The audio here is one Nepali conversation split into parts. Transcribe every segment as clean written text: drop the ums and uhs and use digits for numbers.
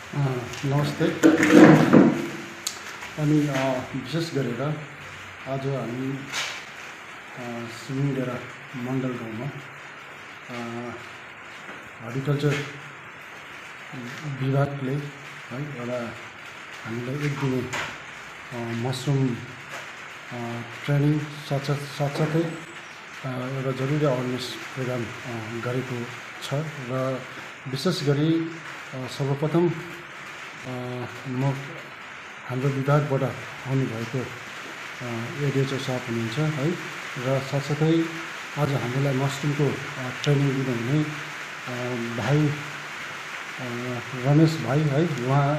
नमस्ते। अनि विशेष गरेर आज हामी सिमिडेरा मण्डल गाउँमा हर्टिकल्चर विभागले है एउटा हामीलाई एक दिने मसरुम ट्रेनिङ साथसाथै एउटा जरुरी अवेरनेस प्रोग्राम गरेको छ र विशेष गरी सर्वप्रथम म हाम्रो विभागबाट आउनुभएको एडिएचओ साहब हुनुहुन्छ है र साथसाथै आज हामीलाई मसरुमको ट्रेनिङ दिनुहुने भाइ रमेश भाइ है, उहाँ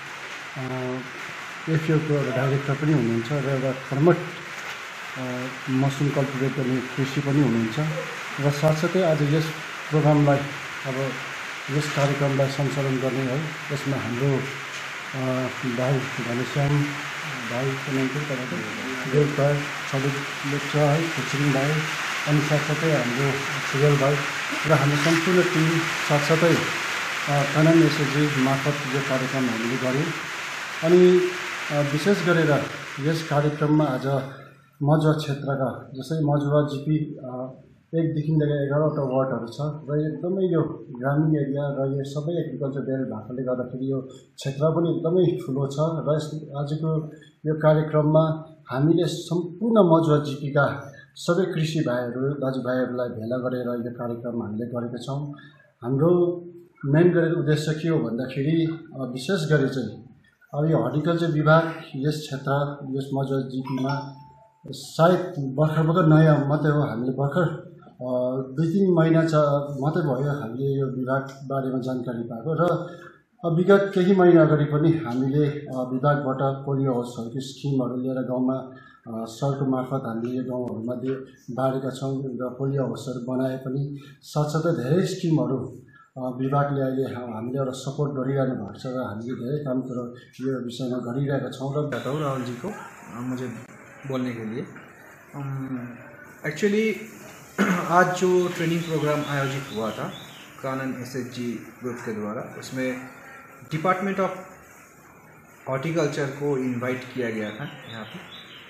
एफएओको एउटा डाइरेक्टर पनि हुनुहुन्छ र एउटा कर्मठ मसरुम कल्टिभेट गर्ने कृषि पनि हुनुहुन्छ र साथसाथै आज यस प्रोग्रामलाई यस कार्यक्रमलाई सञ्चालन गर्ने है, यसमा हाम्रो भाइ घनश्याम भाइको नाम चाहिँ तपाईँको देवतार सलिद लेप्चा है, खुच्रिङ भाइ, अनि साथसाथै हाम्रो सुगल भाइ र हाम्रो सम्पूर्ण टिम साथसाथै कानन एसएचजी मार्फत यो कार्यक्रम हामीले गऱ्यौँ। अनि विशेष गरेर यस कार्यक्रममा आज मजुवा क्षेत्रका जस्तै मजुवा जिपी 1 देखि लिएर 11वटा वार्डहरू छ र एकदमै यो ग्रामीण एरिया र यो सबै एग्रिकल्चर बेल्ट भएकोले गर्दाखेरि यो क्षेत्र पनि एकदमै ठुलो छ र आजको यो कार्यक्रममा हामीले सम्पूर्ण मजुवा जिपीका सबै कृषि भाइहरू दाजुभाइहरूलाई भेला गरेर यो कार्यक्रम हामीले गरेका छौँ। हाम्रो मेन गरेर उद्देश्य के हो भन्दाखेरि विशेष गरी चाहिँ अब यो हर्टिकल्चर विभाग यस क्षेत्र यस मजुवा जिपीमा सायद भर्खर नयाँ मात्रै हो, हामीले भर्खर 2-3 महिना मात्रै भयो हामीले यो विभाग बारेमा जानकारी पाएको र विगत केही महिना अगाडि पनि हामीले विभागबाट पोलियो हाउसहरूको स्किमहरू लिएर गाउँमा सरको मार्फत हामीले यो गाउँहरूमा बाँडेका छौँ र पोलियो हाउसहरू बनाए पनि साथसाथै धेरै स्किमहरू विभागले अहिले हामीले एउटा सपोर्ट गरिरहनु भएको छ र हामीले धेरै काम कुरो यो विषयमा गरिरहेका छौँ। र बताऊँ राहुल जी को मुझे बोलने के लिए एक्चुअली आज जो ट्रेनिंग प्रोग्राम आयोजित हुआ था कानन एसएचजी ग्रुप के द्वारा, उसमें डिपार्टमेंट ऑफ हॉर्टिकल्चर को इनवाइट किया गया था यहाँ पे,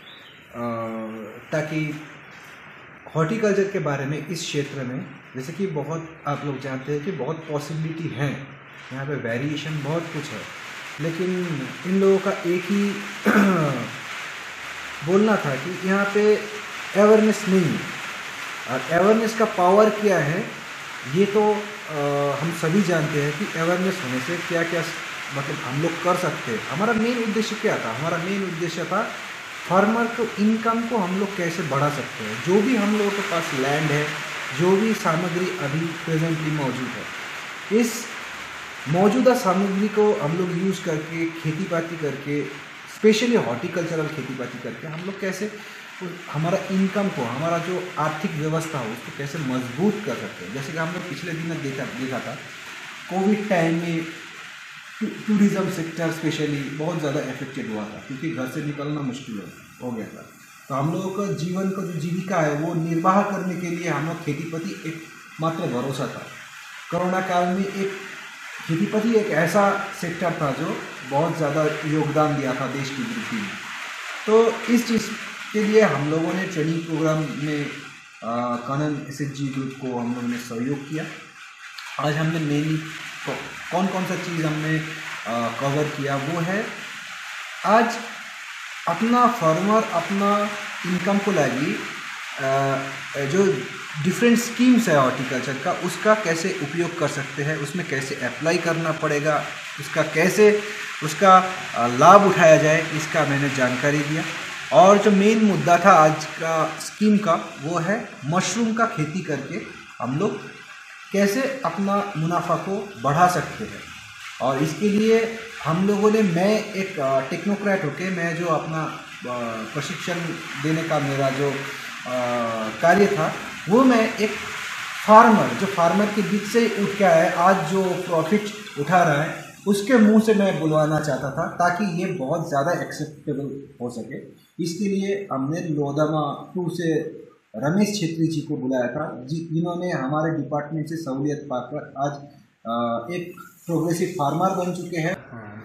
ताकि हॉर्टिकल्चर के बारे में इस क्षेत्र में, जैसे कि बहुत आप लोग जानते हैं कि बहुत पॉसिबिलिटी हैं यहाँ पे, वेरिएशन बहुत कुछ है, लेकिन इन लोगों का एक ही बोलना था कि यहाँ पे अवेयरनेस नहीं है। और अवेयरनेस का पावर क्या है ये तो हम सभी जानते हैं कि अवेयरनेस होने से क्या क्या मतलब हम लोग कर सकते हैं। हमारा मेन उद्देश्य क्या था? हमारा मेन उद्देश्य था फार्मर को इनकम को हम लोग कैसे बढ़ा सकते हैं। जो भी हम लोगों के पास लैंड है, जो भी सामग्री अभी प्रेजेंटली मौजूद है, इस मौजूदा सामग्री को हम लोग यूज़ करके खेती बाड़ी करके, स्पेशली हॉर्टिकल्चरल खेती बाड़ी करके हम लोग कैसे हमारा इनकम को, हमारा जो आर्थिक व्यवस्था हो उसको कैसे मजबूत कर सकते हैं। जैसे कि हम लोग पिछले दिन देखा था कोविड टाइम में टूरिज़्म सेक्टर स्पेशली बहुत ज़्यादा इफेक्टेड हुआ था, क्योंकि घर से निकलना मुश्किल हो गया था। तो हम लोगों का जीवन का जो जीविका है वो निर्वाह करने के लिए हम लोग खेतीपाती एक मात्र भरोसा था। कोरोना काल में एक खेतीपाती एक ऐसा सेक्टर था जो बहुत ज़्यादा योगदान दिया था देश की वृद्धि में। तो इस चीज़ के लिए हम लोगों ने ट्रेनिंग प्रोग्राम में कानन एसएचजी ग्रुप को हम लोगों ने सहयोग किया। आज हमने मेनली कौन कौन सा चीज़ हमने कवर किया वो है, आज अपना फार्मर अपना इनकम को लगी जो डिफरेंट स्कीम्स है हॉर्टिकल्चर का, उसका कैसे उपयोग कर सकते हैं, उसमें कैसे अप्लाई करना पड़ेगा, उसका कैसे उसका लाभ उठाया जाए, इसका मैंने जानकारी दिया। और जो मेन मुद्दा था आज का स्कीम का वो है मशरूम का खेती करके हम लोग कैसे अपना मुनाफा को बढ़ा सकते हैं। और इसके लिए हम लोगों ने, मैं एक टेक्नोक्रेट होके, मैं जो अपना प्रशिक्षण देने का मेरा जो कार्य था वो मैं एक फार्मर के बीच से उठ के आया, आज जो प्रॉफिट उठा रहा है उसके मुंह से मैं बुलवाना चाहता था, ताकि ये बहुत ज़्यादा एक्सेप्टेबल हो सके। इसके लिए हमने लोधामा 2 से रमेश छेत्री जी को बुलाया था, जिन्होंने हमारे डिपार्टमेंट से सहूलियत पाकर आज एक प्रोग्रेसिव फार्मर बन चुके हैं।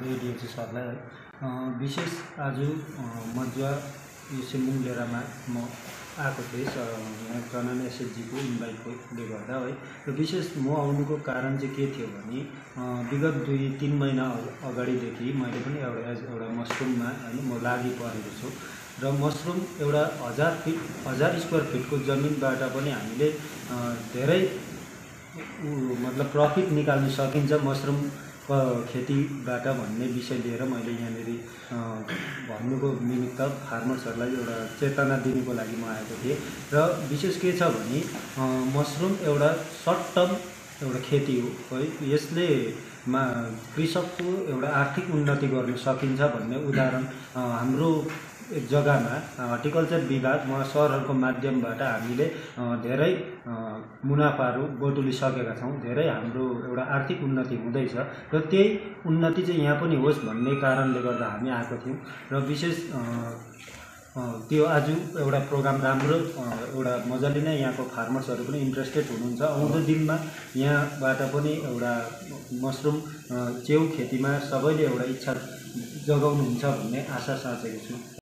एडिएची सरलाई है। विशेष आज मजुवा यो सिम्बुङ डेरामा म आएको थिएँ यहाँ कनान एसएचजीको इन्भाइटले गर्दा है। र विशेष म आउनुको कारण चाहिँ के थियो भने विगत 2-3 महिना अगाडिदेखि मैले पनि एउटा मसरुममा होइन म लागि परेको छु र मसरुम एउटा 1000 स्क्वायर फिटको जमिनबाट पनि हामीले धेरै मतलब प्रफिट निकाल्न सकिन्छ मसरुम खेतीबाट भन्ने विषय लिएर मैले यहाँनिर भन्नुको निमित्त फार्मर्सहरूलाई एउटा चेतना दिनुको लागि म आएको थिएँ। र विशेष के छ भने मसरुम एउटा सर्ट टर्म एउटा खेती हो है। यसले कृषकको एउटा आर्थिक उन्नति गर्न सकिन्छ भन्ने उदाहरण हाम्रो एक जग्गामा हर्टिकल्चर विभाग सरहरूको माध्यमबाट हामीले धेरै मुनाफाहरू बटुलिसकेका छौँ। धेरै हाम्रो एउटा आर्थिक उन्नति हुँदैछ र त्यही उन्नति चाहिँ यहाँ पनि होस् भन्ने कारणले गर्दा हामी आएको थियौँ। र विशेष त्यो आज एउटा प्रोग्राम राम्रो एउटा मजाले नै यहाँको फार्मर्सहरू पनि इन्ट्रेस्टेड हुनुहुन्छ। आउँदो दिनमा यहाँबाट पनि एउटा मसरुम च्याउ खेतीमा सबैले एउटा इच्छा जगाउनुहुन्छ भन्ने आशा साँचेको छु।